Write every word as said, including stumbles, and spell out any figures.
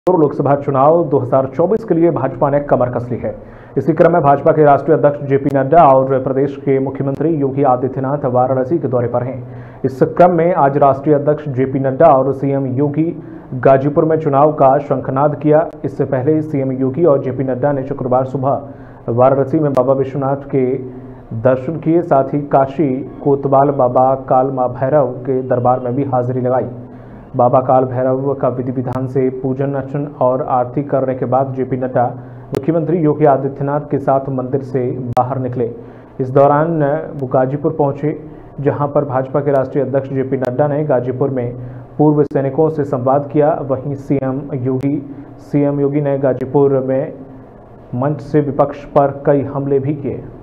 लोकसभा चुनाव दो हज़ार चौबीस के लिए भाजपा ने कमर कस ली है। इसी क्रम में भाजपा के राष्ट्रीय अध्यक्ष जेपी नड्डा और प्रदेश के मुख्यमंत्री योगी आदित्यनाथ वाराणसी के दौरे पर हैं। इस क्रम में आज राष्ट्रीय अध्यक्ष जेपी नड्डा और सीएम योगी गाजीपुर में चुनाव का शंखनाद किया। इससे पहले सीएम योगी और जेपी नड्डा ने शुक्रवार सुबह वाराणसी में बाबा विश्वनाथ के दर्शन किए, साथ ही काशी कोतवाल बाबा काल मां भैरव के दरबार में भी हाजिरी लगाई। बाबा काल भैरव का विधि विधान से पूजन अर्चन और आरती करने के बाद जेपी नड्डा मुख्यमंत्री योगी आदित्यनाथ के साथ मंदिर से बाहर निकले। इस दौरान वो गाजीपुर पहुंचे, जहां पर भाजपा के राष्ट्रीय अध्यक्ष जेपी नड्डा ने गाजीपुर में पूर्व सैनिकों से संवाद किया। वहीं सीएम योगी सीएम योगी ने गाजीपुर में मंच से विपक्ष पर कई हमले भी किए।